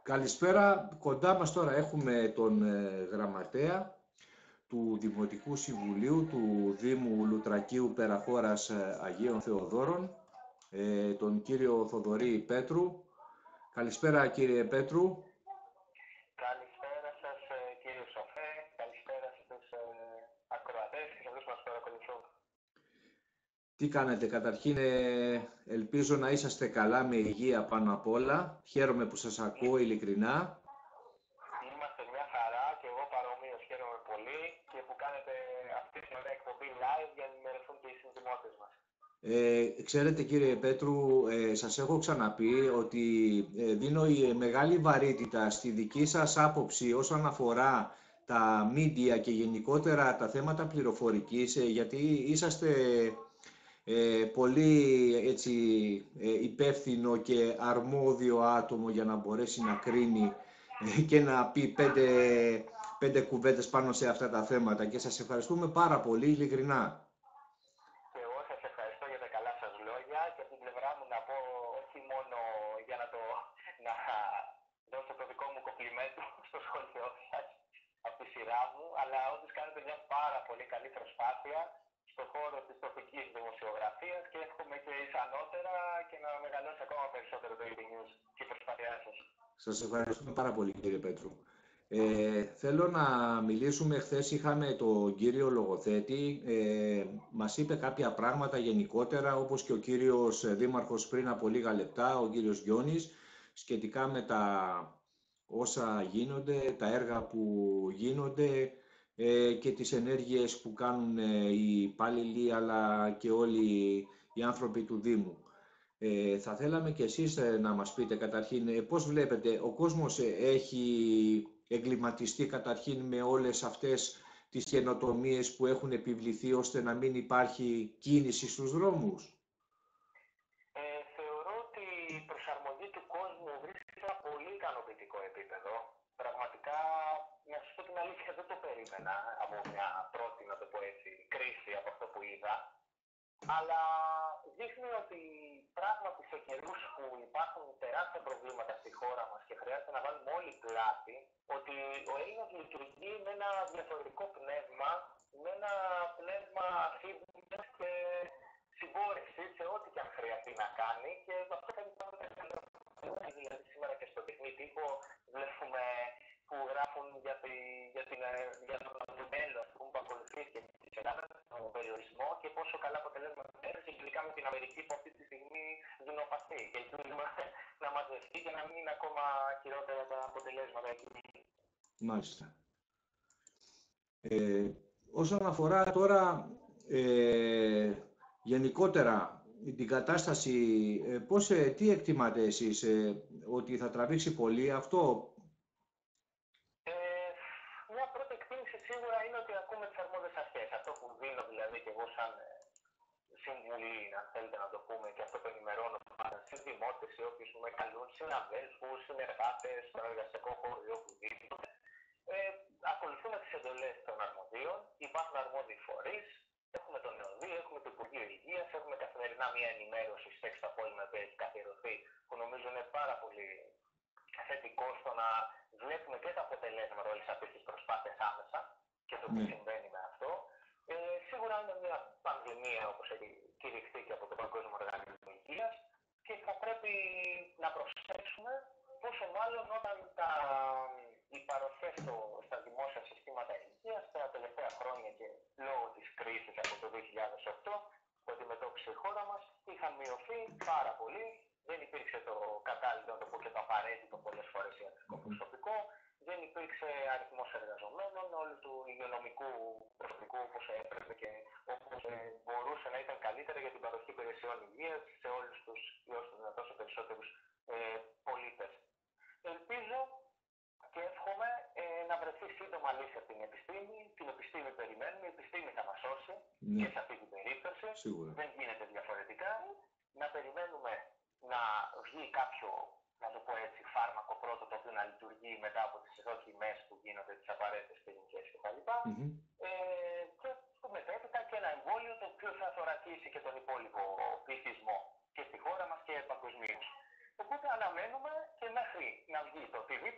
Καλησπέρα. Κοντά μας τώρα έχουμε τον γραμματέα του Δημοτικού Συμβουλίου του Δήμου Λουτρακίου Περαχώρας Αγίων Θεοδόρων, τον κύριο Θοδωρή Πέτρου. Καλησπέρα κύριε Πέτρου. Καλησπέρα σας κύριε Σοφέ, καλησπέρα στους ακροατές και σε αυτούς που μας παρακολουθούν. Τι κάνετε? Καταρχήν ελπίζω να είσαστε καλά, με υγεία πάνω απ' όλα. Χαίρομαι που σας ακούω ειλικρινά. Είμαστε μια χαρά και εγώ παρομοίως χαίρομαι πολύ και που κάνετε αυτή την ωραία εκπομπή live για να ενημερωθούν και οι συντιμότες μας. Ξέρετε κύριε Πέτρου, σας έχω ξαναπεί ότι δίνω μεγάλη βαρύτητα στη δική σας άποψη όσον αφορά τα media και γενικότερα τα θέματα πληροφορικής, γιατί είσαστε πολύ έτσι, υπεύθυνο και αρμόδιο άτομο για να μπορέσει να κρίνει και να πει πέντε κουβέντες πάνω σε αυτά τα θέματα, και σας ευχαριστούμε πάρα πολύ ειλικρινά. Και εγώ σας ευχαριστώ για τα καλά σας λόγια και από την πλευρά μου να πω όχι μόνο για να δώσω το δικό μου κομπλιμέντο στο σχολείο σας από τη σειρά μου, αλλά όντως κάνετε μια πάρα πολύ καλή προσπάθεια στον χώρο της τοπικής δημοσιογραφίας και εύχομαι και ισανότερα και να μεγαλώσει ακόμα περισσότερο το EB News και η προσπάθειά σας. Σας ευχαριστούμε πάρα πολύ κύριε Πέτρου. Θέλω να μιλήσουμε. Χθες είχαμε τον κύριο Λογοθέτη, μας είπε κάποια πράγματα γενικότερα, όπως και ο κύριος Δήμαρχος πριν από λίγα λεπτά, ο κύριος Γιώνης, σχετικά με τα όσα γίνονται, τα έργα που γίνονται και τις ενέργειες που κάνουν οι υπάλληλοι αλλά και όλοι οι άνθρωποι του Δήμου. Θα θέλαμε και εσείς να μας πείτε καταρχήν πώς βλέπετε, ο κόσμος έχει εγκληματιστεί καταρχήν με όλες αυτές τις καινοτομίες που έχουν επιβληθεί ώστε να μην υπάρχει κίνηση στους δρόμους? Θεωρώ ότι η προσαρμογή του κόσμου βρίσκεται σε ένα πολύ ικανοποιητικό επίπεδο. Πραγματικά, να σας πω την αλήθεια, δεν το περίμενα από μια πρώτη, να το πω έτσι, κρίση από αυτό που είδα. Αλλά δείχνει ότι πράγματι σε καιρούς που υπάρχουν τεράστια προβλήματα στη χώρα μας και χρειάζεται να βάλουμε όλοι πλάτη, ότι ο Έλληνας λειτουργεί με ένα διαφορετικό πνεύμα, με ένα πνεύμα αφήγησης και συμπόρεσης σε ό,τι και αν χρειαστεί να κάνει, και αυτό θα υπάρχει δηλαδή σήμερα και στο τεχνή τύπο βλέπουμε που γράφουν για τον μέλλον που ακολουθεί και τον περιορισμό και πόσο καλά αποτελέσματα έχει, ειδικά με την Αμερική που αυτή τη στιγμή δεινοπαθεί. Και ελπίζουμε να μαζευτεί και να μην είναι ακόμα χειρότερα τα αποτελέσματα εκεί. Μάλιστα. Όσον αφορά τώρα γενικότερα την κατάσταση, τι εκτιμάτε εσείς, ότι θα τραβήξει πολύ αυτό? Μια πρώτη εκτίμηση σίγουρα είναι ότι ακούμε τις αρμόδιες αρχές. Αυτό που δίνω δηλαδή και εγώ σαν συμβουλή, αν θέλετε να το πούμε, και αυτό το ενημερώνω πάντα στους δημότες ή όποιους με καλούν, συναδέλφους, συνεργάτες, στον εργασιακό χώρο ή οπουδήποτε. Ακολουθούμε τις εντολές των αρμοδίων, υπάρχουν αρμόδιοι φορείς, έχουμε τον ΕΟΔΗ, έχουμε το Υπουργείο Υγείας, έχουμε καθημερινά μια ενημέρωση στις 6 το απόγευμα που έχει καθιερωθεί, που νομίζω είναι πάρα πολύ θετικό στο να βλέπουμε και τα αποτελέσματα όλης αυτής της προσπάθειας άμεσα και το τι συμβαίνει με αυτό. Σίγουρα είναι μια πανδημία, όπως έχει κηρυχθεί και από το Παγκόσμιο Οργανισμό Υγείας, και θα πρέπει να προσέξουμε, πόσο μάλλον όταν οι παροχές στα δημόσια συστήματα υγείας τα τελευταία χρόνια και λόγω της κρίσης από το 2008 που αντιμετώπισε η χώρα μας είχαν μειωθεί πάρα πολύ. Δεν υπήρξε το κατάλληλο, να το πω, και το απαραίτητο πολλές φορές ιατρικό προσωπικό. Δεν υπήρξε αριθμός εργαζομένων όλου του υγειονομικού προσωπικού όπως έπρεπε και όπως μπορούσε να ήταν καλύτερα για την παροχή υπηρεσιών υγείας σε όλους τους ή όσο δυνατόν σε περισσότερους πολίτες. Ελπίζω και εύχομαι να βρεθεί σύντομα λύση από την επιστήμη. Την επιστήμη περιμένουμε, η επιστήμη θα μας σώσει και σε αυτή την περίπτωση. Σίγουρα. Δεν γίνεται διαφορετικά. Να περιμένουμε να βγει κάποιο, να το πω έτσι, φάρμακο πρώτο, το οποίο να λειτουργεί μετά από τις δοκιμές που γίνονται, τις απαραίτητες κλινικές κτλ. Και μετέπειτα και ένα εμβόλιο το οποίο θα θωρακίσει και τον υπόλοιπο πληθυσμό και στη χώρα μας και παγκοσμίως. Οπότε αναμένουμε και μέχρι να βγει το οτιδήποτε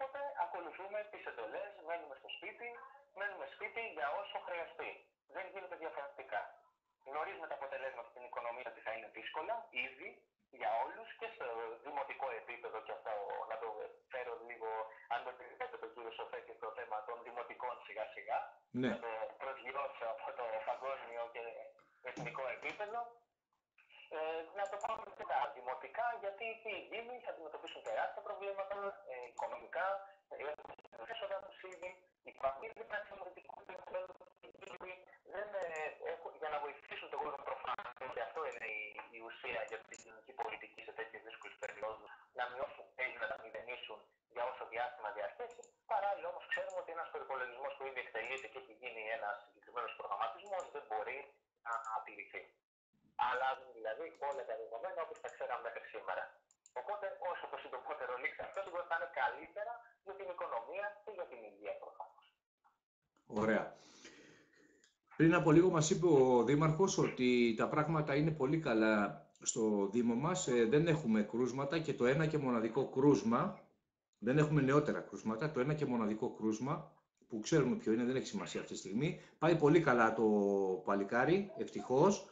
ακολουθούμε τις εντολές, μένουμε σπίτι για όσο χρειαστεί. Δεν γίνεται διαφορετικά. Γνωρίζουμε τα αποτελέσματα στην οικονομία ότι θα είναι δύσκολα, ήδη, για όλους και στο δημοτικό επίπεδο, και αυτό να το φέρω λίγο, αν το επιτρέπετε τον κύριο Σοφέτη, στο θέμα των δημοτικών σιγά-σιγά, Ναι. να το προσγειώσω από το παγκόσμιο και εθνικό επίπεδο. Να το πάμε και τα δημοτικά, γιατί οι δήμοι θα αντιμετωπίσουν τεράστια προβλήματα οικονομικά, έχουν έσοδα τους ήδη, υπάρχουν ήδη ένα δημοτικό επίπεδο, για να βοηθήσουν τον κόσμο προφανώς, και αυτό είναι η ουσία για την κοινωνική πολιτική σε τέτοιες δύσκολες περιόδους, να μειώσουν να τα μηδενίσουν για όσο διάστημα διαρκέσει. Παράλληλα όμως ξέρουμε ότι ένας προϋπολογισμός που ήδη εκτελείται και έχει γίνει ένας συγκεκριμένος προγραμματισμός δεν μπορεί να τηρηθεί. Αλλάζουν δηλαδή όλα τα δεδομένα όπως τα ξέραμε μέχρι σήμερα. Οπότε όσο το συντομότερο λήξει αυτό, σίγουρα θα είναι καλύτερα για την οικονομία και για την υγεία προφανώς. Ωραία. Πριν από λίγο μας είπε ο Δήμαρχος ότι τα πράγματα είναι πολύ καλά στο Δήμο μας. Δεν έχουμε κρούσματα και το ένα και μοναδικό κρούσμα, δεν έχουμε νεότερα κρούσματα, το ένα και μοναδικό κρούσμα, που ξέρουμε ποιο είναι, δεν έχει σημασία αυτή τη στιγμή. Πάει πολύ καλά το παλικάρι, ευτυχώς.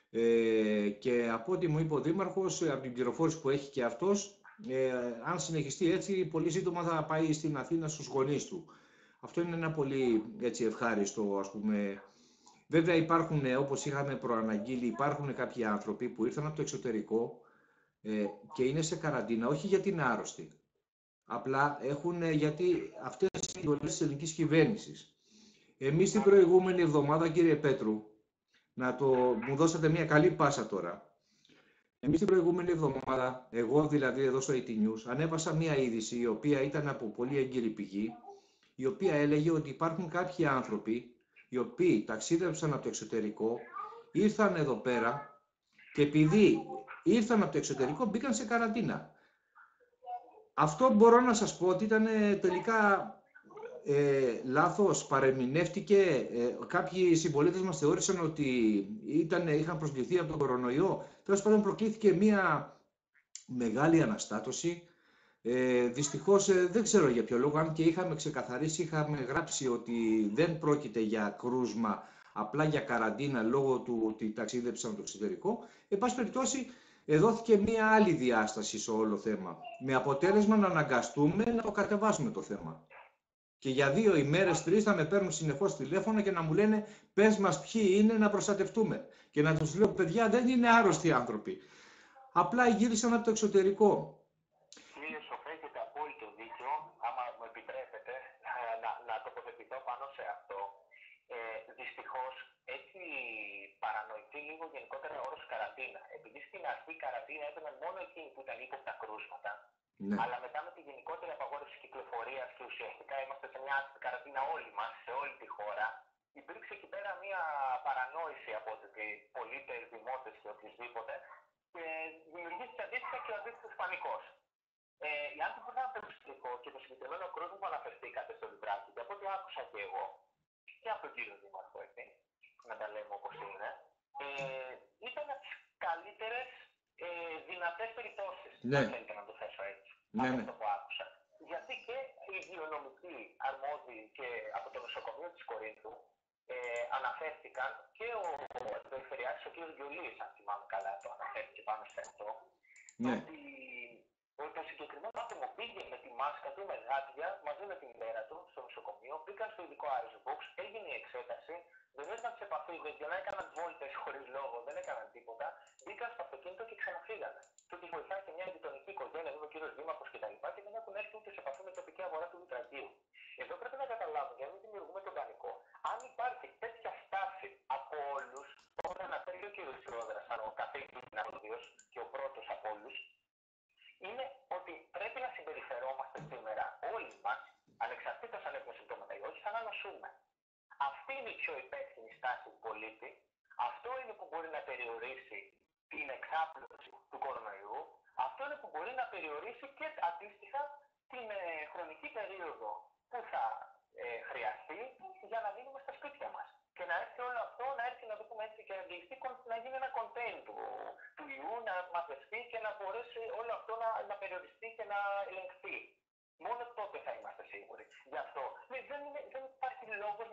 Και από ό,τι μου είπε ο Δήμαρχος, από την πληροφόρηση που έχει και αυτός, αν συνεχιστεί έτσι, πολύ σύντομα θα πάει στην Αθήνα στους γονείς του. Αυτό είναι ένα πολύ έτσι, ευχάριστο, ας πούμε. Βέβαια υπάρχουν, όπως είχαμε προαναγγείλει, υπάρχουν κάποιοι άνθρωποι που ήρθαν από το εξωτερικό και είναι σε καραντίνα, όχι γιατί είναι άρρωστοι. Απλά γιατί αυτές είναι οι εντολές της ελληνικής κυβέρνησης. Εμείς την προηγούμενη εβδομάδα, κύριε Πέτρου, μου δώσατε μια καλή πάσα τώρα. Εμείς την προηγούμενη εβδομάδα, εγώ δηλαδή εδώ στο AT News, ανέβασα μια είδηση η οποία ήταν από πολύ έγκυρη πηγή, η οποία έλεγε ότι υπάρχουν κάποιοι άνθρωποι οι οποίοι ταξίδεψαν από το εξωτερικό, ήρθαν εδώ πέρα και επειδή ήρθαν από το εξωτερικό μπήκαν σε καραντίνα. Αυτό μπορώ να σας πω ότι ήταν τελικά λάθος, παρεμηνεύτηκε. Κάποιοι συμπολίτες μας θεώρησαν ότι είχαν προσβληθεί από τον κορονοϊό. Τέλος πάντων προκλήθηκε μια μεγάλη αναστάτωση. Δυστυχώς δεν ξέρω για ποιο λόγο, αν και είχαμε ξεκαθαρίσει, είχαμε γράψει ότι δεν πρόκειται για κρούσμα, απλά για καραντίνα λόγω του ότι ταξίδεψαν το εξωτερικό. Εν πάση περιπτώσει, δόθηκε μία άλλη διάσταση σε όλο το θέμα. Με αποτέλεσμα να αναγκαστούμε να το κατεβάσουμε το θέμα. Και για 2 ημέρες, 3 θα με παίρνουν συνεχώς τηλέφωνα και να μου λένε πες μας ποιοι είναι να προστατευτούμε. Και να τους λέω παιδιά δεν είναι άρρωστοι άνθρωποι. Απλά γύρισαν από το εξωτερικό. Κύριε Σοφέ, έχετε απόλυτο δίκιο. Άμα μου επιτρέπετε να τοποθετηθώ πάνω σε αυτό. Δυστυχώς έχει παρανοηθεί λίγο γενικότερα ο όρος καραντίνα. Επειδή στην αρχή η καραντίνα έπαιρναν μόνο εκείνοι που ήταν ύποπτα κρούσματα. Ναι. Αλλά μετά με τη γενικότερη απαγόρευση κυκλοφορίας και ουσιαστικά είμαστε σε μια καραντίνα όλοι μας, σε όλη τη χώρα, υπήρξε εκεί πέρα μια παρανόηση από πολίτες, δημότες και οποιουσδήποτε και δημιουργήθηκε αντίστοιχα και ο αντίστοιχος πανικός. Οι άνθρωποι που ήταν περιστατικό και το συγκεκριμένο κρούσμα που αναφερθήκατε στο Λιβράκι, και από ό,τι άκουσα και εγώ, και από τον κύριο Δήμαρχο, έτσι, να τα λέμε όπως είναι, ήταν από τις καλύτερες δυνατές περιπτώσεις, ναι. αν θέλετε να το θέσω έτσι, ναι, από αυτό που άκουσα. Γιατί και οι υγειονομικοί αρμόδιοι και από το νοσοκομείο της Κορίνθου αναφέρθηκαν και ο περιφερειάρχης, ο κ. Γιολής, αν θυμάμαι καλά, το αναφέρθηκε πάνω σε αυτό, ναι. ότι το συγκεκριμένο άτομο πήγε με τη μάσκα του, με γάντια, μαζί με την μέρα του στο νοσοκομείο, πήγαν στο ειδικό Iris Box, έγινε η εξέταση, δεν ήρθαν σε επαφή, δεν έκαναν βόλτες χωρίς λόγο, δεν έκαναν τίποτα, μπήκαν στο αυτοκίνητο και ξαναφύγανε. Και ότι βοηθάει και μια γειτονική οικογένεια, εδώ ο κύριος Δήμαρχος κτλ. Και δεν έχουν έρθει ούτε σε επαφή με τοπική αγορά του Λιτρακίου. Εδώ πρέπει να καταλάβουμε, για να μην δημιουργούμε τον πανικό, αν υπάρχει τέτοια στάση από όλους, όπως αναφέρει ο κύριος Σιώδρας, αν ο καθηγητής και ο πρώτος από όλους, είναι ότι πρέπει να συμπεριφερόμαστε σήμερα όλοι μας, ανεξαρτήτως αν έχουμε συμπτώματα ή όχι, σαν να νοσούμε. Αυτή είναι η πιο υπεύθυνη στάση του πολίτη. Αυτό είναι που μπορεί να περιορίσει την εξάπλωση του κορονοϊού. Αυτό είναι που μπορεί να περιορίσει και αντίστοιχα την χρονική περίοδο που θα χρειαστεί για να μείνουμε στα σπίτια μας. Και να έρθει όλο αυτό, να έρθει να το πούμε έτσι και να γίνει ένα contain του ιού, να μαζευτεί και να μπορέσει όλο αυτό να περιοριστεί και να ελεγχθεί. Μόνο τότε θα είμαστε σίγουροι.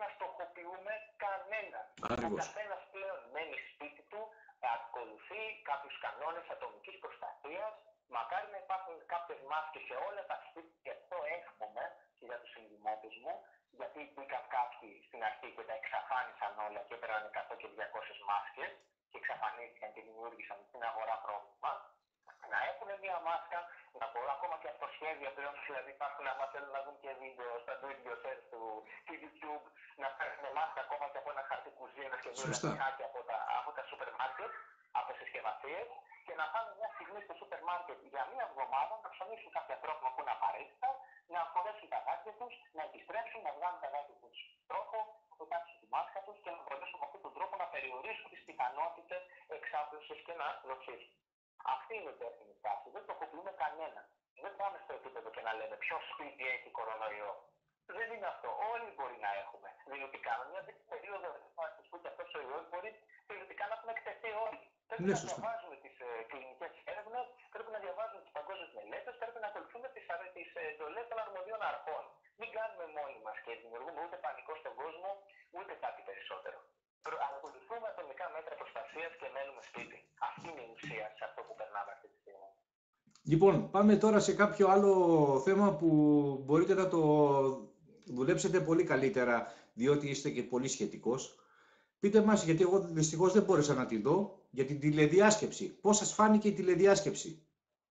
να στοχοποιούμε κανέναν. Ο καθένας πλέον μένει σπίτι του, ακολουθεί κάποιους κανόνες ατομικής προστασίας. Μακάρι να υπάρχουν κάποιες μάσκες σε όλα τα σπίτια, και αυτό εύχομαι και για τους συνδημότες μου, γιατί μπήκαν κάποιοι στην αρχή και τα εξαφάνισαν όλα και έπαιρναν 100 και 200 μάσκες και εξαφανίστηκαν και δημιούργησαν στην αγορά πρόβλημα. Να έχουν μια μάσκα, να μπορούν ακόμα και αυτοσχέδια πλέον, δηλαδή υπάρχουν, άμα θέλουν να δουν και βίντεο στα do it yourself του YouTube, να παίρνουν μάσκα ακόμα και από ένα χαρτί κουζίνας και δύο λαστιχάκια από τα σούπερ μάρκετ, από συσκευασίες, και να πάνε μια στιγμή στο σούπερ μάρκετ για μία εβδομάδα, να ψωνίσουν κάποια τρόφιμα που είναι απαραίτητα, να φορέσουν τα γάτια τους, να επιστρέψουν, να βγάλουν τα γάτια τους τρόπο, να πετάξουν τη μάσκα τους και να μπορέσουν με αυτόν τον τρόπο να περιορίσουν τις πιθανότητες εξάπλωσης και να νοσήσουν. Αυτή είναι η υπεύθυνη στάση. Δεν στοχοποιούμε κανέναν. Δεν πάμε στο επίπεδο και να λέμε ποιο σπίτι έχει κορονοϊό. Δεν είναι αυτό. Όλοι μπορεί να έχουμε. Δηλωτικά, με μια τέτοια περίοδο που και αυτό ο ιό μπορεί δηλωτικά να έχουμε εκτεθεί όλοι. Πρέπει να διαβάζουμε τις κλινικές έρευνες, πρέπει να διαβάζουμε τις παγκόσμιες μελέτες, πρέπει να ακολουθούμε τις εντολές των αρμοδίων αρχών. Μην κάνουμε μόνοι μας και δημιουργούμε ούτε πανικό στον κόσμο, ούτε κάτι περισσότερο. Ακολουθούμε ατομικά μέτρα προστασίας και μένουμε σπίτι. Αυτή είναι η ουσία σε αυτό που περνάμε αυτή τη στιγμή. Λοιπόν, πάμε τώρα σε κάποιο άλλο θέμα που μπορείτε να το δουλέψετε πολύ καλύτερα, διότι είστε και πολύ σχετικός. Πείτε μας, γιατί εγώ δυστυχώς δεν μπόρεσα να τη δω, για την τηλεδιάσκεψη. Πώς σας φάνηκε η τηλεδιάσκεψη?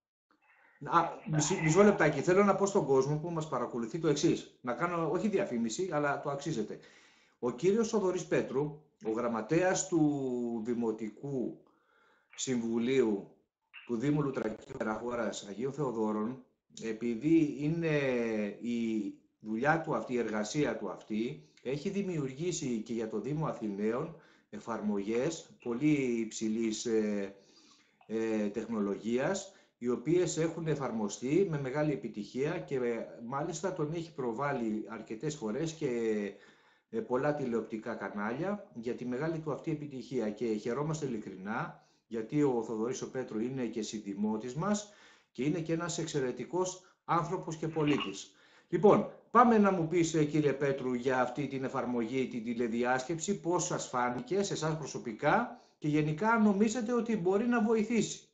Μισό λεπτάκι. Θέλω να πω στον κόσμο που μας παρακολουθεί το εξής. Να κάνω, όχι διαφήμιση, αλλά το αξίζεται. Ο κύριος Θοδωρής Πέτρου, ο γραμματέας του Δημοτικού Συμβουλίου του Δήμου Λουτρακίου Περαγόρας Αγίων Θεοδόρων, επειδή είναι η δουλειά του αυτή, η εργασία του αυτή, έχει δημιουργήσει και για το Δήμο Αθηναίων εφαρμογές πολύ υψηλής τεχνολογίας, οι οποίες έχουν εφαρμοστεί με μεγάλη επιτυχία και μάλιστα τον έχει προβάλει αρκετές φορές και πολλά τηλεοπτικά κανάλια για τη μεγάλη του αυτή επιτυχία, και χαιρόμαστε ειλικρινά γιατί ο Θοδωρής ο Πέτρου είναι και συνδημότης μας και είναι και ένας εξαιρετικός άνθρωπος και πολίτης. Λοιπόν, πάμε να μου πεις, κύριε Πέτρου, για αυτή την εφαρμογή, την τηλεδιάσκεψη, πώς σας φάνηκε σε εσάς προσωπικά και γενικά νομίζετε ότι μπορεί να βοηθήσει?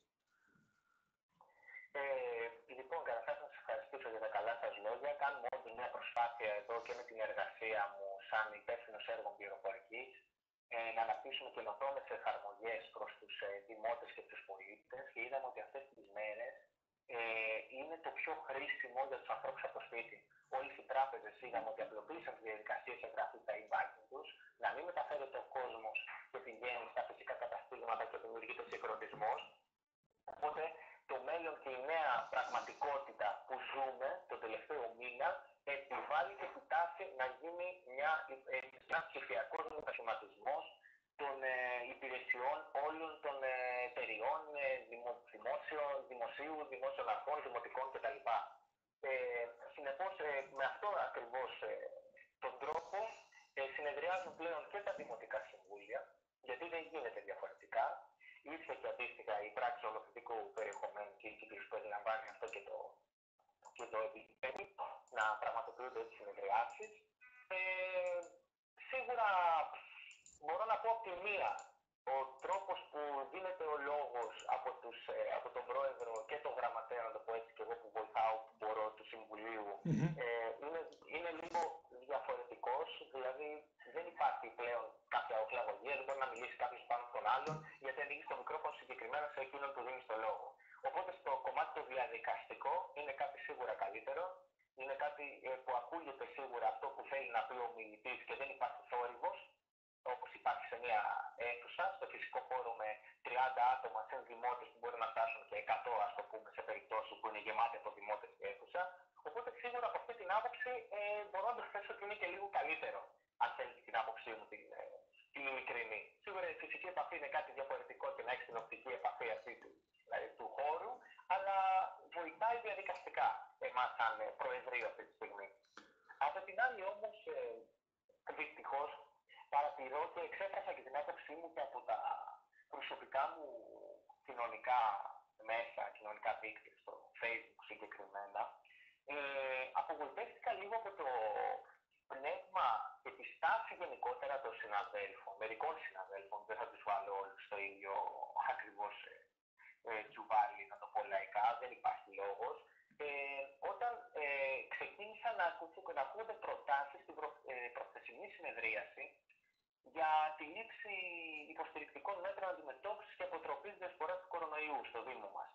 Λοιπόν, καταρχάς να σας ευχαριστήσω για τα καλά σας λόγια. Κάνουμε όντως μια προσπάθεια εδώ και με την εργασία μου σαν υπεύθυνος έργων πληροφορικής να αναπτύσσουμε καινοτόμες εφαρμογές προς τους δημότες και τους πολίτες, και είδαμε ότι αυτές τις μέρες είναι το πιο χρήσιμο για τους ανθρώπους από το σπίτι. Όλες οι τράπεζες είδαμε ότι απλοποίησαν τις διαδικασίες εγγραφής στα e-banking τους, να μην μεταφέρεται ο κόσμος και πηγαίνει στα φυσικά καταστήματα και δημιουργείται συγχρονισμός. Οπότε το μέλλον και η νέα πραγματικότητα που ζούμε τον τελευταίο μήνα επιβάλλει και την τάση να γίνει ένα ψηφιακός μετασχηματισμός των υπηρεσιών όλων των εταιριών, δημοσίων αρχών, δημοτικών κτλ. Συνεπώς, με αυτό ακριβώς τον τρόπο συνεδριάζουν πλέον και τα δημοτικά συμβούλια, γιατί δεν γίνεται διαφορετικά. Ήρθε και αντίστοιχα η πράξη ολοκληρωτικού περιεχομένου και η κύκλος που περιλαμβάνει αυτό και το επιτρέπει να πραγματοποιούνται τις συνεδριάσεις. Σίγουρα μπορώ να πω από τη μία, ο τρόπος που δίνεται ο λόγος από τον πρόεδρο και τον γραμματέα, να το πω έτσι, και εγώ που βοηθάω που μπορώ, του Συμβουλίου, είναι λίγο διαφορετικός. Δηλαδή δεν υπάρχει πλέον κάποια οχλαγωγία, δεν μπορεί να μιλήσει κάποιος πάνω στον άλλον, γιατί ανοίγει το μικρόφωνο συγκεκριμένα σε εκείνον που δίνει το λόγο. Οπότε στο κομμάτι το διαδικαστικό είναι κάτι σίγουρα καλύτερο. Είναι κάτι που ακούγεται σίγουρα αυτό που θέλει να πει ο μιλητής και δεν υπάρχει θόρυβος, όπως υπάρχει σε μια αίθουσα, στο φυσικό χώρο με 30 άτομα σε δημότες που μπορεί να φτάσουν και 100, ας το πούμε, σε περιπτώσεις που είναι γεμάτη από δημότες η αίθουσα. Οπότε σίγουρα από αυτή την άποψη μπορώ να το θέσω ότι είναι και λίγο καλύτερο, αν θέλετε την άποψή μου την ειλικρινή. Σίγουρα η φυσική επαφή είναι κάτι διαφορετικό και να έχει την οπτική επαφή αυτή του χώρου, αλλά βοηθάει διαδικαστικά εμάς σαν Προεδρείο αυτή τη στιγμή. Από την άλλη όμως, δυστυχώς, παρατηρώ και εξέφρασα και την άποψή μου και από τα προσωπικά μου κοινωνικά μέσα, κοινωνικά δίκτυα, στο Facebook συγκεκριμένα. Απογοητεύτηκα λίγο από πνεύμα και τη στάση γενικότερα των συναδέλφων, μερικών συναδέλφων, δεν θα τους βάλω όλους στο ίδιο ακριβώς τσουβάλι, να το πω λαϊκά, δεν υπάρχει λόγος. Όταν ξεκίνησαν να ακούγονται προτάσεις στην προχθεσινή συνεδρίαση για τη λήψη υποστηρικτικών μέτρων αντιμετώπισης και αποτροπής διασποράς του κορονοϊού στο Δήμο μας.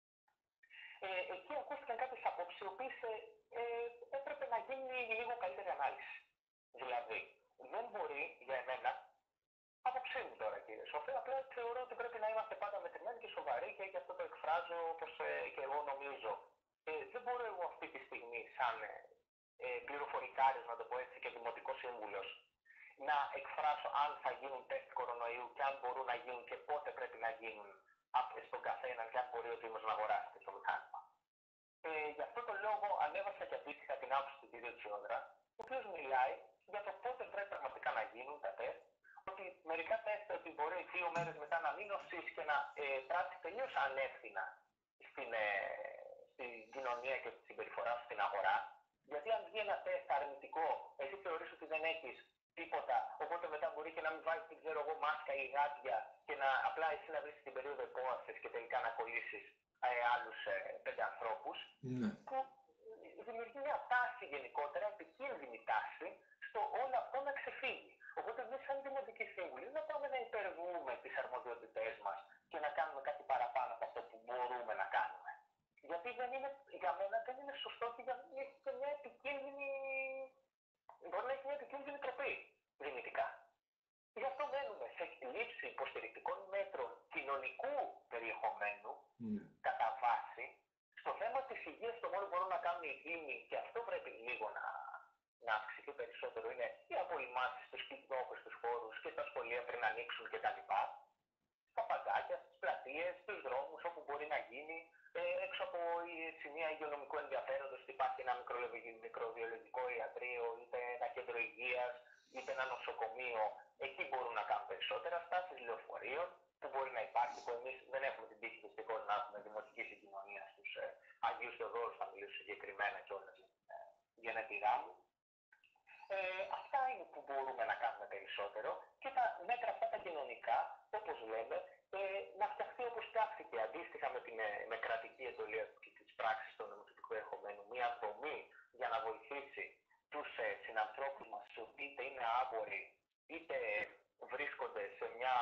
Εκεί ακούστηκαν κάποιες απόψεις, οι οποίες έπρεπε να γίνει λίγο καλύτερη ανάλυση. Δηλαδή, δεν μπορεί για εμένα, άποψή μου τώρα κύριε Σοφέ, απλά θεωρώ ότι πρέπει να είμαστε πάντα μετρημένοι και σοβαροί και γι' αυτό το εκφράζω όπως και εγώ νομίζω. Δεν μπορώ εγώ αυτή τη στιγμή σαν πληροφορικάριος, να το πω έτσι, και δημοτικός σύμβουλος, να εκφράσω αν θα γίνουν τεστ κορονοϊού και αν μπορούν να γίνουν και πότε πρέπει να γίνουν στον καθέναν και αν μπορεί ο Δήμος να αγοράσει το μηχάνημα. Γι' αυτό το λόγο ανέβασα και αντίστοιχα την άποψη του κ. Τσιόδρα, ο οποίος μιλάει για το πότε πρέπει πραγματικά να γίνουν τα τεστ, ότι μερικά τεστ ότι μπορεί 2 μέρες μετά να μην νοσήσει και να πράξει τελείως ανεύθυνα στην κοινωνία και στη συμπεριφορά σου στην αγορά. Γιατί αν βγει ένα τεστ αρνητικό, εσύ θεωρείς ότι δεν έχεις τίποτα, οπότε μετά μπορεί και να μην βάζεις, δεν ξέρω εγώ, μάσκα ή γάντια και να απλά εσύ να βρεις την περίοδο υπόασης και τελικά να κολλήσεις άλλους 5 ανθρώπους, που δημιουργεί μια τάση γενικότερα, επικίνδυνη τάση, στο όλο αυτό να ξεφύγει. Οπότε εμείς σαν δημοτικοί σύμβουλοι δεν πάμε να υπερβούμε τις αρμοδιότητές μας και να κάνουμε κάτι παραπάνω από αυτό που μπορούμε να κάνουμε. Γιατί για μένα δεν είναι σωστό και έχει μια επικίνδυνη, μπορεί να έχει μια επικίνδυνη τροπή δυνητικά. Γι' αυτό μένουμε σε λήψη υποστηρικτικών μέτρων κοινωνικού περιεχομένου, κατά βάση. Στο θέμα της υγείας, το μόνο που μπορούν να κάνουν οι δήμοι, και αυτό πρέπει λίγο να αυξηθεί περισσότερο, είναι οι απολυμάσεις στους κοινόχους, στους χώρους και στα σχολεία πριν ανοίξουν κτλ. Στα παγκάκια, στις πλατείες, στους δρόμους, όπου μπορεί να γίνει, έξω από σημεία υγειονομικού ενδιαφέροντος, ότι υπάρχει ένα μικροβιολογικό ιατρείο, είτε ένα κέντρο υγείας, είτε ένα νοσοκομείο, εκεί μπορούν να κάνουν περισσότερα. Στάσεις λεωφορείων, που μπορεί να υπάρχει, που εμείς δεν έχουμε την τύχη δυστυχώς να έχουμε δημοτική συγκοινωνία στους Αγίους Θεοδόρους, θα μιλήσω συγκεκριμένα κιόλας για να τη γάμου. Αυτά είναι που μπορούμε να κάνουμε περισσότερο και τα μέτρα αυτά τα κοινωνικά, όπως λέμε, να φτιαχτεί όπως φτιάχτηκε αντίστοιχα με κρατική εντολή και τις πράξεις των νομοθετικού ερχομένου, μια δομή για να βοηθήσει τους συνανθρώπους μας, είτε είναι άμποροι, είτε βρίσκονται σε μια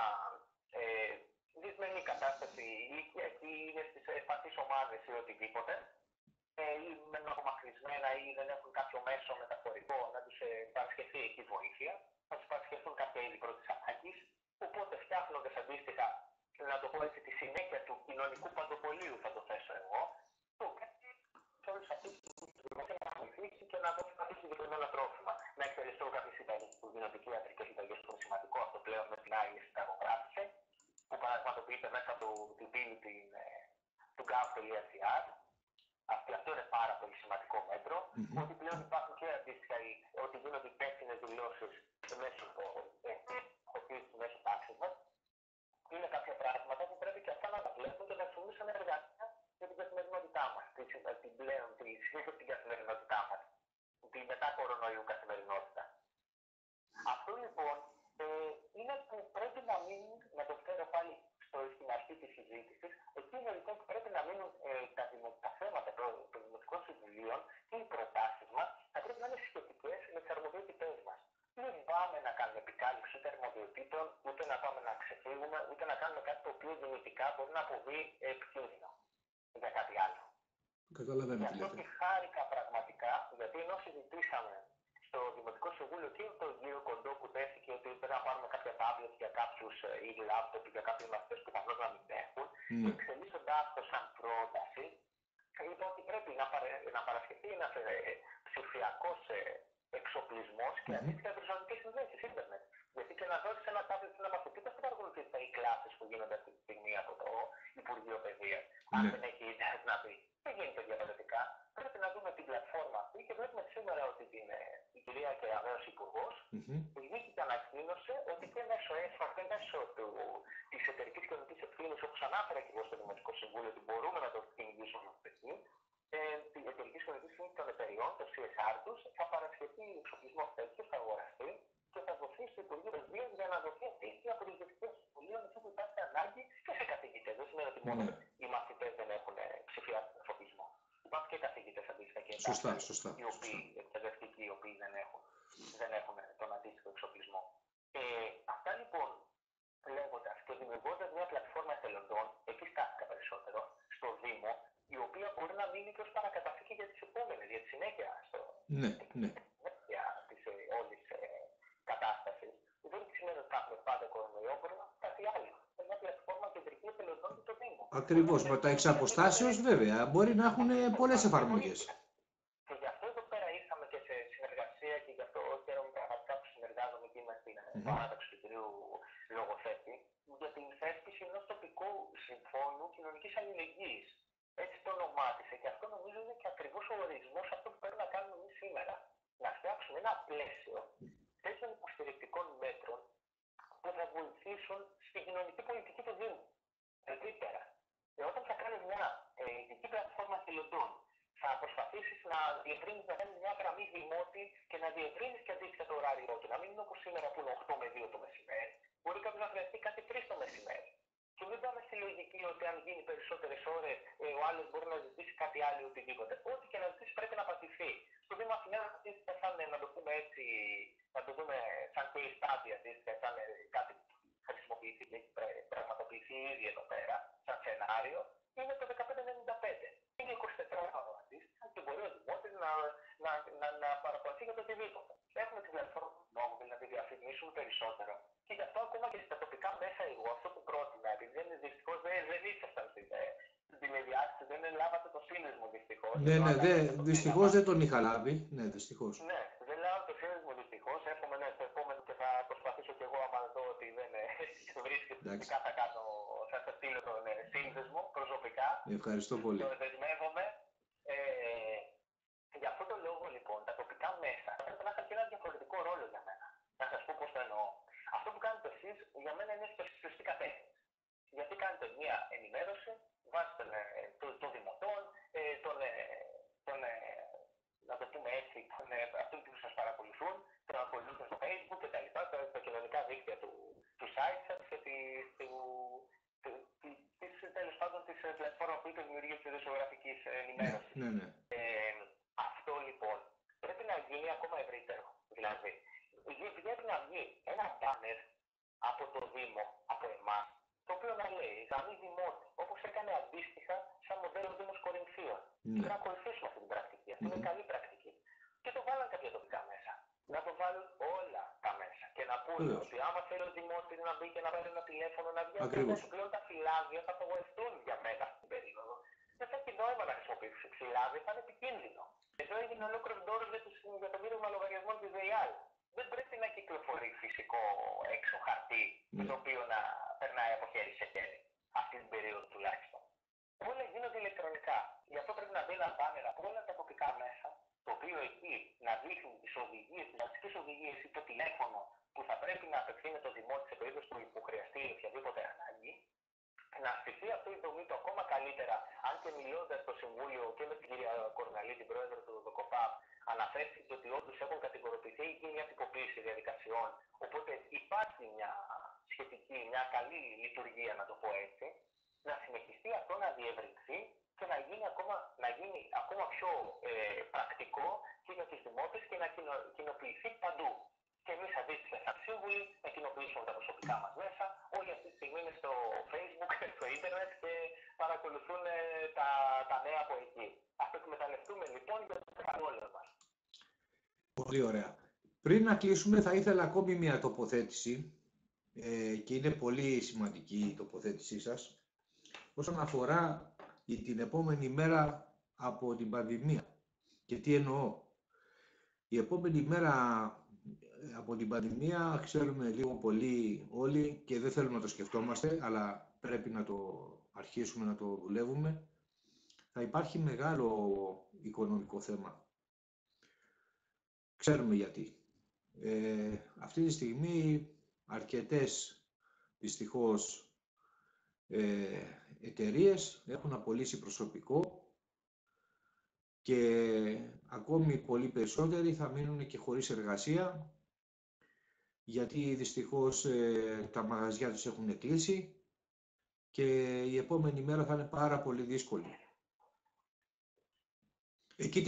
δυσμενή κατάσταση ηλικιακή, είναι στις ευπαθείς ομάδες ή οτιδήποτε, ή μένουν απομακρυσμένα ή δεν έχουν κάποιο μέσο μεταφορικό να τους παρασχεθεί εκεί βοήθεια, θα τους παρασχεθούν κάποια είδη πρώτης ανάγκης, οπότε φτιάχνοντας αντίστοιχα, να το πω έτσι, τη συνέχεια του κοινωνικού παντοπολίου, θα το θέσω εγώ, το πρέπει σε όλους αυτούς να βοηθήσει και να δώσει κάποια συγκεκριμένα τρόφιμα. Να εξαιρεστώ κάποιες συνταγές που κοινωνικοί ιατρικές συνταγές, που είναι σημαντικό αυτό πλέον με την άλλη συνταγογράφηση, που πραγματοποιείται μέσα από την πύλη του gov.gr. Αυτό είναι πάρα πολύ σημαντικό μέτρο, ότι πλέον υπάρχουν και αντίστοιχα, ότι γίνονται υπεύθυνες δηλώσεις μέσω τάξης μας. Είναι κάποια πράγματα που πρέπει και αυτά να τα βλέπουν και να χρησιμοποιούν σαν εργαλεία για την καθημερινότητά μας, την καθημερινότητά μας, την μετά κορονοϊού καθημερινότητα. Αυτό λοιπόν είναι που πρέπει να μείνουν, να το φέρω πάλι στην αρχή της συζήτησης, εκεί είναι λοιπόν που πρέπει να μείνουν τα θέματα των Δημοτικών Συμβουλίων και οι προτάσεις μας θα πρέπει να είναι σχετικές με τις αρμοδιότητές μας. Δεν πάμε να κάνουμε επικάλυψη ούτε αρμοδιοτήτων, ούτε να πάμε να ξεφύγουμε, ούτε να κάνουμε κάτι το οποίο δυνητικά μπορεί να αποβεί επικίνδυνο για κάτι άλλο. Καταλαβαίνω. Γι' αυτό και χάρηκα πραγματικά, γιατί ενώ συζητήσαμε στο Δημοτικό Συμβούλιο και τον κύριο Κοντό που τέθηκε ότι πρέπει να πάρουμε κάποια τάμπλετ για κάποιους ή λάπτοπ για κάποιους μαθητές που πιθανώς να μην έχουν, και εξελίσσοντάς το σαν πρόταση, είπα ότι πρέπει να παρασχεθεί ένας ψηφιακός εξοπλισμός και αντίστοιχα ευρυζωνικές συνδέσεις, ίντερνετ. Γιατί και να δώσεις ένα τάμπλετ σε ένα μαθητή, δεν θα παρακολουθεί οι κλάσεις που γίνονται αυτή τη στιγμή από το Υπουργείο Παιδείας. Αν δεν έχει ίντερνετ να πει. Δεν γίνεται διαφορετικά. Πρέπει να δούμε την πλατφόρμα αυτή και βλέπουμε σήμερα ότι η κυρία Κεραμέως Υπουργός βγήκε και ανακοίνωσε ότι και μέσω ΕΣΦΑ και μέσω της εταιρικής κοινωνικής ευθύνης, όπως ανάφερα και εγώ στο Δημοτικό Συμβούλιο, ότι μπορούμε να το κυνηγήσουμε εκεί, η εταιρική κοινωνική ευθύνη των εταιριών, το CSR τους, θα παρασχεθεί εξοπλισμό μόνο οι μαθητές δεν έχουν ψηφιακό εφοπλισμό. Υπάρχουν και καθηγητές αντίστοιχα και οι οποίοι εκπαιδευτικοί, οι οποίοι δεν έχουν τον αντίστοιχο εξοπλισμό. Αυτά λοιπόν λέγοντας και δημιουργώντας μια πλατφόρμα εθελοντών, εκεί στάθηκα περισσότερο, στο Δήμο, η οποία μπορεί να μείνει και ως παρακαταθήκη για τις επόμενες, για τη συνέχεια της όλης κατάστασης. Δεν σημαίνει ότι θα έχουμε πάντα κορονοϊό, μπορεί να κάτι άλλο. Μια πλατφόρμα κεντρική εθελοντών για το Δήμο. Ακριβώς, με τα εξαποστάσεως βέβαια, μπορεί να έχουν πολλές εφαρμογές. Και γι' αυτό εδώ πέρα ήρθαμε και σε συνεργασία και γι' αυτό χαίρομαι πραγματικά που συνεργάζομαι και είμαι στην παράταξη του κυρίου Λογοθέτη για την θέσπιση ενός τοπικού συμφώνου κοινωνικής αλληλεγγύης. Έτσι το ονομάτισε και αυτό νομίζω είναι και ακριβώς ο ορισμός αυτό που πρέπει να κάνουμε εμείς σήμερα. Να φτιάξουμε ένα πλαίσιο τέτοιων υποστηρικτικών μέτρων που θα βοηθήσουν στην κοινωνική πολιτική του Δήμου. Ευρύτερα, όταν θα κάνεις μια ειδική πλατφόρμα εθελοντών, θα προσπαθήσεις να διευρύνεις, να κάνεις μια γραμμή δημότη και να διευρύνεις και αντίστοιχα το ωράριό του. Να μην είναι όπως σήμερα που είναι 8 με 2 το μεσημέρι. Μπορεί κάποιος να χρειαστεί κάτι 3 το μεσημέρι. Και μην πάμε στη λογική ότι αν γίνει περισσότερες ώρες, ο άλλος μπορεί να ζητήσει κάτι άλλο ή οτιδήποτε. Ό,τι και να ζητήσει πρέπει να πατηθεί. Στο Δήμο Αθηναίων αντίστοιχα, σαν να το πούμε έτσι, να το δούμε σαν case study αντίστοιχα, σαν κάτι που χρησιμοποιηθεί και έχει πραγματοποιηθεί ήδη εδώ πέρα, σαν σενάριο, είναι το 1595. Είναι 24 ώρα αντίστοιχα και μπορεί ο Δημότης να παραπονηθεί για το οτιδήποτε. Έχουμε την πλατφόρμα νόμου να τη διαφημίσουμε περισσότερο. Και γι' αυτό ακόμα και στα τοπικά μέσα εγώ αυτό που πρότεινα, επειδή δυστυχώς δεν ήσασταν στην τηλεδιάσκεψη, δεν λάβατε το σύνδεσμο δυστυχώς. Ναι, δυστυχώς δεν τον είχα λάβει. Ναι, δυστυχώς. Ναι, δεν λάβω το σύνδεσμο δυστυχώς. Εύχομαι στο επόμενο και θα προσπαθήσω κι εγώ άμα δω ότι δεν βρίσκεται. Φυσικά θα σας στείλω τον σύνδεσμο προσωπικά. Ευχαριστώ πολύ. Το δεσμεύομαι. Για αυτόν τον λόγο λοιπόν τα τοπικά μέσα θα πρέπει να έχουν και ένα διαφορετικό ρόλο για μένα. Να σας πω πώς το εννοώ. Αυτό που κάνετε εσείς για μένα είναι στη σωστή κατεύθυνση. Γιατί κάνετε μια ενημέρωση, βάζετε των δημοτών, να το πούμε έτσι, αυτούς που σας παρακολουθούν, τον ακολουθούν στο Facebook κτλ. Τα κοινωνικά δίκτυα του site σας και τέλος πάντων της πλατφόρμας που είτε δημιουργεί της δημοσιογραφικής ενημέρωσης. Ναι. Αυτό λοιπόν πρέπει να γίνει ακόμα ευρύτερο. Δηλαδή, πρέπει να βγει ένα μπάνερ από το Δήμο, από εμάς, το οποίο να λέει γραμμή δημότη, όπως έκανε αντίστοιχα σαν μοντέλο Δήμος Κορινθίων. Και να ακολουθήσουμε αυτή την πρακτική. Αυτή είναι καλή πρακτική. Και το βάλαν κάποια τοπικά μέσα. Να το βάλουν όλα τα μέσα. Και να πούνε ότι άμα θέλει ο Δημότης να μπει και να πάρει ένα τηλέφωνο να βγει από μέσα, πλέον τα φυλάδια θα απογοητευτούν για μένα στην περίοδο. Δεν θα έχει νόημα να χρησιμοποιήσει φυλάδια, θα είναι επικίνδυνο. Εδώ έγινε ολόκληρο ντόρο για το μοίρασμα λογαριασμών της ΔΕΙΑΛ. Δεν πρέπει να κυκλοφορεί φυσικό έξω χαρτί, το οποίο να περνάει από χέρι σε χέρι. Αυτή την περίοδο τουλάχιστον. Όλα γίνονται ηλεκτρονικά. Γι' αυτό πρέπει να μπει ένα μπάνερ από όλα τα τοπικά μέσα, το οποίο εκεί να δείχνει τις οδηγίες, τις βασικές οδηγίες ή το τηλέφωνο που θα πρέπει να απευθύνεται ο Δημότης σε περίπτωση που χρειαστεί οποιαδήποτε ανάγκη. Να στηθεί αυτή η δομή το ακόμα καλύτερα, αν και μιλώντας στο Συμβούλιο και με την κυρία Κορναλή, την πρόεδρο του ΔΟΚΟΠΑΠ, αναφέρθηκε ότι όντως έχουν κατηγοροποιηθεί ή γίνει μια τυποποίηση διαδικασιών. Οπότε υπάρχει μια σχετική, μια καλή λειτουργία, να το πω έτσι. Να συνεχιστεί αυτό να διευρυνθεί και να γίνει ακόμα πιο πρακτικό και για τους δημότες και να κοινοποιηθεί παντού. Και εμείς αντίστοιχα σαν σύμβουλοι να κοινοποιήσουμε τα προσωπικά μας μέσα. Όλοι αυτή τη στιγμή είναι στο Facebook, στο ίντερνετ και παρακολουθούν τα νέα από εκεί. Αυτό εκμεταλλευτούμε λοιπόν για το καλό μας. Πολύ ωραία. Πριν να κλείσουμε θα ήθελα ακόμη μια τοποθέτηση και είναι πολύ σημαντική η τοποθέτησή σας όσον αφορά την επόμενη μέρα από την πανδημία. Και τι εννοώ. Η επόμενη μέρα από την πανδημία ξέρουμε λίγο πολύ όλοι και δεν θέλουμε να το σκεφτόμαστε, αλλά πρέπει να το αρχίσουμε να το δουλεύουμε. Θα υπάρχει μεγάλο οικονομικό θέμα. Ξέρουμε γιατί. Αυτή τη στιγμή αρκετές δυστυχώς εταιρείες έχουν απολύσει προσωπικό και ακόμη πολύ περισσότεροι θα μείνουν και χωρίς εργασία γιατί δυστυχώς τα μαγαζιά τους έχουν κλείσει και η επόμενη μέρα θα είναι πάρα πολύ δύσκολη. Εκεί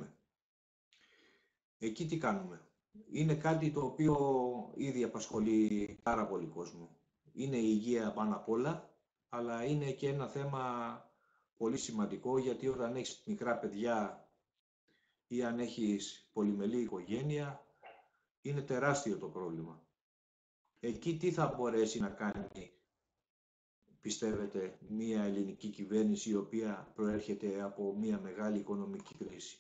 τι κάνουμε. Είναι κάτι το οποίο ήδη απασχολεί πάρα πολύ κόσμο. Είναι η υγεία πάνω απ' όλα, αλλά είναι και ένα θέμα πολύ σημαντικό, γιατί όταν έχεις μικρά παιδιά ή αν έχεις πολυμελή οικογένεια, είναι τεράστιο το πρόβλημα. Εκεί τι θα μπορέσει να κάνει, πιστεύετε, μια ελληνική κυβέρνηση η οποία προέρχεται από μια μεγάλη οικονομική κρίση?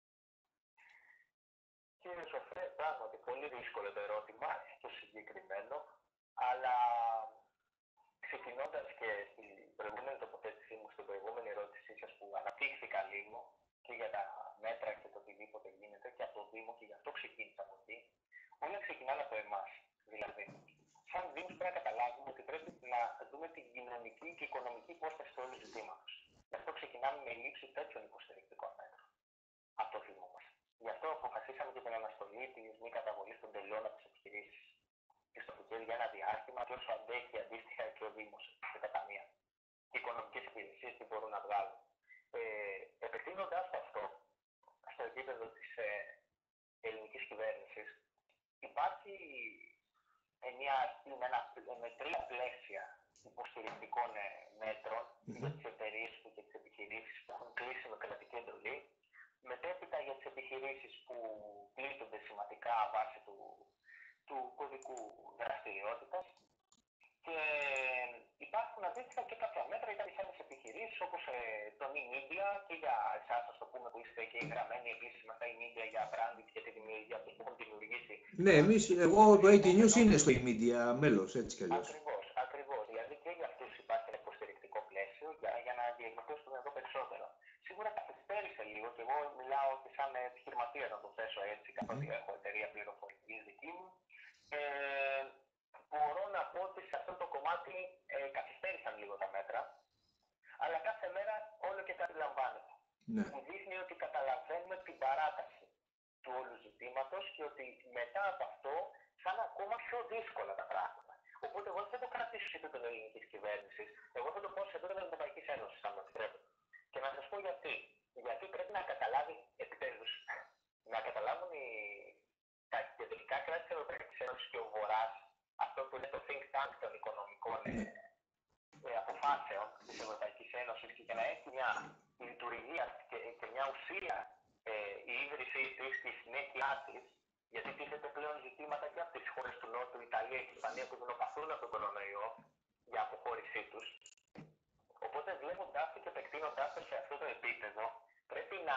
Κύριε Σοφρέ, πράγματι πολύ δύσκολο το ερώτημα, το συγκεκριμένο, αλλά ξεκινώντας και στην προηγούμενη τοποθέτησή μου, στην προηγούμενη ερώτησή σας που αναπτύχθηκα λίγο και για τα μέτρα και το οτιδήποτε γίνεται και από το Δήμο, και γι' αυτό ξεκίνησα από εκεί, όλα ξεκινάνε από εμάς. Δηλαδή, σαν Δήμος πρέπει να καταλάβουμε ότι πρέπει να δούμε την κοινωνική και οικονομική υπόσταση του όλου ζητήματος. Γι' αυτό ξεκινάμε με λήψη τέτοιων υποστηρικτικών μέτρων από το Δήμο μας. Γι' αυτό αποφασίσαμε και την αναστολή της μη καταβολής των τελειών από τις επιχειρήσεις και στο Φουκέλ για ένα διάστημα, και όσο αντέχει αντίστοιχα και ο Δήμος και τα ταμεία. Οι οικονομικές υπηρεσίες τι μπορούν να βγάλουν. Επεκτείνοντας το αυτό στο επίπεδο της ελληνικής κυβέρνησης, υπάρχει μια αρχή με 3 πλαίσια υποστηρικτικών μέτρων για τις εταιρείες και τις επιχειρήσεις που έχουν κλείσει με κρατική εντολή, μετέπειτα για τις επιχειρήσεις που πλήττονται σημαντικά βάσει του κωδικού δραστηριότητας, και υπάρχουν αντίστοιχα και κάποια μέτρα για τις άλλες επιχειρήσεις, όπως το e-media, και για εσάς, ας το πούμε, που είστε και εγγραμμένοι επίσης με τα e-media για branding και τη δημιουργία αυτούς που έχουν δημιουργήσει. Ναι, εγώ το IT News είναι στο e-media μέλος, έτσι κι αλλιώς. Ακριβώς. Δηλαδή και για αυτούς υπάρχει ένα υποστηρικτικό πλαίσιο για να διεκδικήσουμε εδώ περισσότερο. Σίγουρα καθυστέρησε λίγο, και εγώ μιλάω και σαν επιχειρηματία, να το θέσω έτσι, καθότι έχω εταιρεία πληροφορικής δική μου. Μπορώ να πω ότι σε αυτό το κομμάτι καθυστέρησαν λίγο τα μέτρα, αλλά κάθε μέρα όλο και κάτι λαμβάνεται. Ναι. Μου δείχνει ότι καταλαβαίνουμε την παράταση του όλου ζητήματος και ότι μετά από αυτό θα είναι ακόμα πιο δύσκολα τα πράγματα. Οπότε εγώ δεν θα το κρατήσω σε επίπεδο ελληνικής κυβέρνησης, εγώ θα το πω σε επίπεδο Ευρωπαϊκής Ένωσης, αν με επιτρέπετε. Και να σας πω γιατί. Γιατί πρέπει να καταλάβει επιτέλους, να καταλάβουν τα κεντρικά κράτη της Ευρωπαϊκής Ένωσης και ο Βορράς, αυτό που είναι το think tank των οικονομικών αποφάσεων της Ευρωπαϊκής Ένωσης, και για να έχει μια λειτουργία και μια ουσία η ίδρυσή της, η συνέχεια της, γιατί τίθεται πλέον ζητήματα και από τις χώρες του Νότου, Ιταλία και Ισπανία, που δεινοπαθούν από τον κορονοϊό για αποχώρησή τους. Οπότε βλέποντάς το και επεκτείνοντάς το σε αυτό το επίπεδο, πρέπει να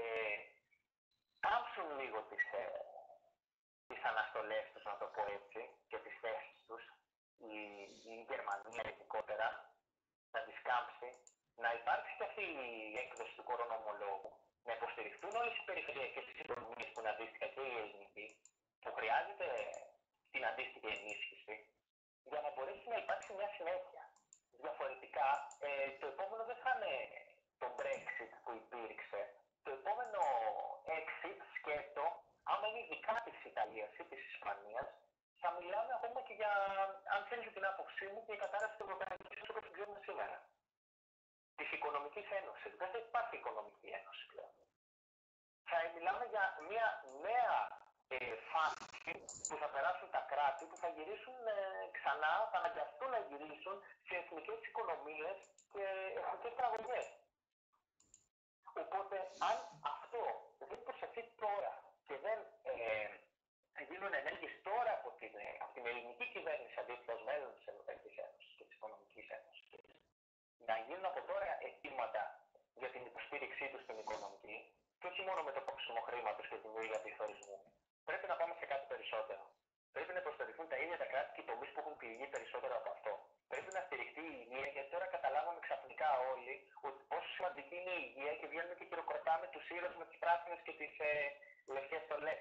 κάμψουν λίγο τις αναστολές τους, να το πω έτσι, και τις θέσεις τους, η Γερμανία ειδικότερα, να τις κάμψει, να υπάρξει και αυτή η έκδοση του κορονομολόγου, να υποστηριχθούν όλες οι περιφερειακές οικονομίες που είναι αντίστοιχα και η ελληνική, που χρειάζεται την αντίστοιχη ενίσχυση, για να μπορέσει να υπάρξει μια συνέχεια. Διαφορετικά, το επόμενο δεν θα είναι το Brexit που υπήρξε. Το επόμενο exit, σκέτο, άμα είναι ειδικά της Ιταλίας ή της Ισπανίας, θα μιλάμε ακόμα και για, αν θέλετε την άποψή μου, και η κατάρρευση της Ευρωπαϊκής Ένωσης όπως την ξέρουμε σήμερα. Της Οικονομικής Ένωσης. Δεν θα υπάρχει Οικονομική Ένωση πλέον. Θα μιλάμε για μια νέα φάση που θα περάσουν τα κράτη, που θα γυρίσουν ξανά, θα αναγκαστούν να γυρίσουν σε εθνικές οικονομίες και εθνικές παραγωγές. Οπότε, αν αυτό δεν προσεχθεί τώρα και δεν γίνουν ενέργειες τώρα από την ελληνική κυβέρνηση, αντίστοιχα ως μέλλον της Ευρωπαϊκής Ένωσης και της Οικονομικής Ένωσης, να γίνουν από τώρα αιτήματα για την υποστήριξή τους στην οικονομική, και όχι μόνο με το κόψιμο χρήματος και τη δημιουργία πληθωρισμού, πρέπει να πάμε σε κάτι περισσότερο. Πρέπει να υποστηριχθούν τα ίδια τα κράτη και οι τομείς που έχουν πληγεί περισσότερο από αυτό. Πρέπει να στηριχτεί η υγεία, γιατί τώρα καταλάβαμε ξαφνικά όλοι ότι πόσο σημαντική είναι η υγεία, και βγαίνουμε και χειροκροτάμε τους ήρωες με τις πράσινες και τις λευκές στολές.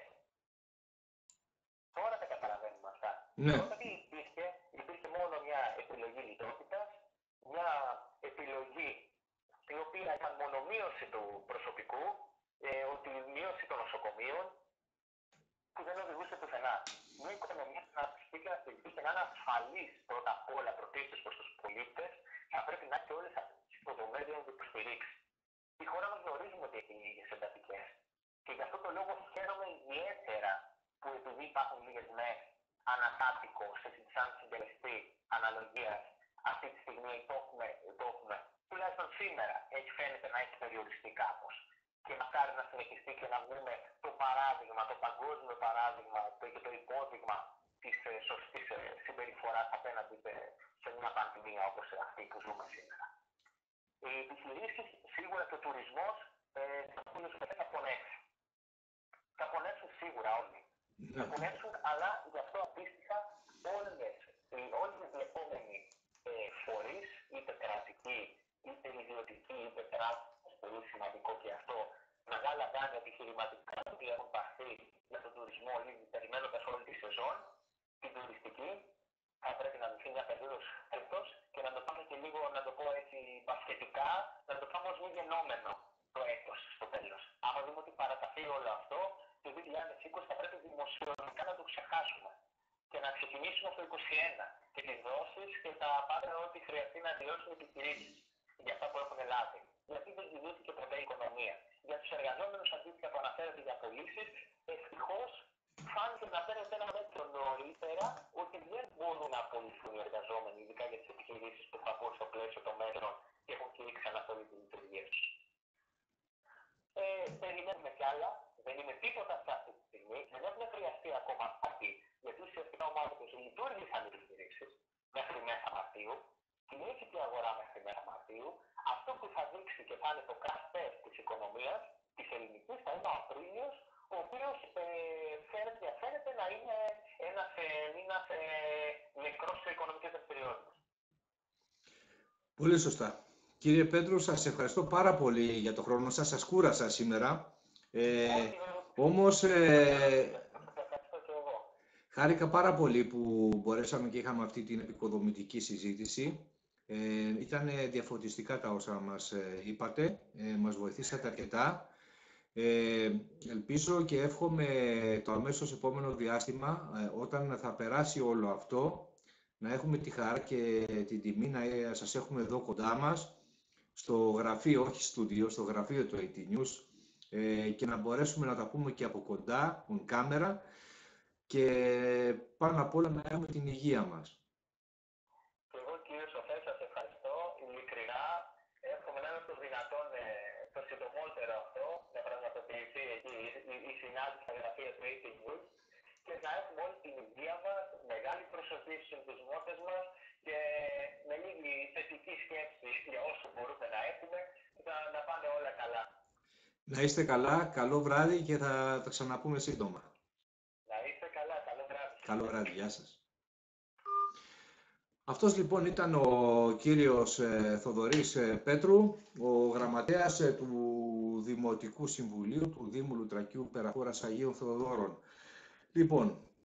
Τώρα τα καταλαβαίνουμε αυτά. Ναι. Όταν υπήρχε μόνο μια επιλογή λιτότητας, μια επιλογή η οποία ήταν μονομείωση του προσωπικού, ότι η μείωση των νοσοκομείων, που δεν οδηγούσε πουθενά. Μια οικονομία να αναπτυχθεί και να στηριχθεί και να είναι ασφαλής πρώτα απ' όλα πρωτίστως προς τους πολίτες, θα πρέπει να έχει όλες αυτές τις υποδομές για να το υποστηρίξει. Η χώρα μας γνωρίζουμε ότι έχει λίγες εντατικές. Και γι' αυτό το λόγο χαίρομαι ιδιαίτερα που επειδή υπάρχουν λίγες μέρες ανατάτικο σε σαν συντελεστή αναλογίας, αυτή τη στιγμή το έχουμε, τουλάχιστον σήμερα φαίνεται να έχει περιοριστεί κάπως. Και μακάρι να συνεχιστεί και να βγούμε το παράδειγμα, το παγκόσμιο παράδειγμα και το υπόδειγμα της σωστής συμπεριφοράς απέναντι σε μια πανδημία όπως αυτή που ζούμε σήμερα. Οι επιχειρήσεις, σίγουρα και ο τουρισμός, θα πονέσουν. Θα πονέσουν σίγουρα όλοι. Θα πονέσουν, αλλά γι' αυτό αντίστοιχα όλοι οι βλεπόμενοι φορείς, είτε κρατικοί, είτε ιδιωτικοί, είτε τράπεζες, πολύ σημαντικό και αυτό, μεγάλα δάνεια επιχειρηματικά που έχουν πάρθει για τον τουρισμό, περιμένοντας όλη τη σεζόν, την τουριστική, θα πρέπει να δοθεί μια περίοδος έτος και να το πάμε και λίγο, να το πω έτσι μπασκετικά, να το πάμε ως μη γενόμενο το έτος στο τέλος. Άμα δούμε ότι παραταθεί όλο αυτό, το 2020 θα πρέπει δημοσιονομικά να το ξεχάσουμε και να ξεκινήσουμε στο 2021 και τις δόσεις και τα πάντα ό,τι χρειαστεί να δηλώσουν οι επιχειρήσεις για αυτά που έχουν λάβει. Γιατί δεν κινήθηκε ποτέ η οικονομία. Για τους εργαζόμενους αντίστοιχα που αναφέρεται για πωλήσεις, ευτυχώς φάνηκε να παίρνεται ένα μέτρο νωρίτερα ότι δεν μπορούν να απολυθούν οι εργαζόμενοι, ειδικά για τις επιχειρήσεις που θα μπουν στο πλαίσιο των μέτρων και έχουν κηρύξει αναστολή τη λειτουργία τους. Περιμένουμε κι άλλα. Δεν είναι τίποτα σε αυτή τη στιγμή. Δεν έχουν χρειαστεί ακόμα κάτι, γιατί ουσιαστικά ο Μάρτιος λειτουργήσαν οι επιχειρήσεις μέχρι μέσα Μαρτίου. Κινήθηκε η αγορά μέχρι μέσα Μαρτίου. Αυτό που θα δείξει και θα είναι το crash test της οικονομίας της ελληνικής θα είναι ο Απρίλιος, ο οποίος φαίνεται να είναι ένας μήνας νεκρός σε οικονομικές δραστηριότητες. Πολύ σωστά. Κύριε Πέτρου, σας ευχαριστώ πάρα πολύ για το χρόνο σας. Σας κούρασα σήμερα. Όμως, χάρηκα πάρα πολύ που μπορέσαμε και είχαμε αυτή την επικοδομητική συζήτηση. Ήταν διαφωτιστικά τα όσα μας είπατε. Μας βοηθήσατε αρκετά. Ελπίζω και εύχομαι το αμέσως επόμενο διάστημα, όταν θα περάσει όλο αυτό, να έχουμε τη χαρά και την τιμή να σας έχουμε εδώ κοντά μας, στο γραφείο, όχι στούντιο, στο γραφείο του AT News, και να μπορέσουμε να τα πούμε και από κοντά, on camera, και πάνω απ' όλα να έχουμε την υγεία μας. Και εγώ, κύριε Σοφέ, σας ευχαριστώ ειλικρινά. Εύχομαι να είναι το δυνατόν το συντομότερο αυτό, να πραγματοποιηθεί εκεί η συνάντηση στα γραφεία του AT News και να έχουμε όλη την υγεία μας, μεγάλη προσοχή στους συνδεσμότες μας και με λίγη θετική σκέψη για όσο μπορούμε να έχουμε, να πάνε όλα καλά. Να είστε καλά, καλό βράδυ και θα τα ξαναπούμε σύντομα. Να είστε καλά, καλό βράδυ. Καλό βράδυ, γεια σας. Αυτός λοιπόν ήταν ο κύριος Θοδωρής Πέτρου, ο γραμματέας του Δημοτικού Συμβουλίου του Δήμου Λουτρακίου Περαχώρας Αγίων Θεοδόρων. Λοιπόν,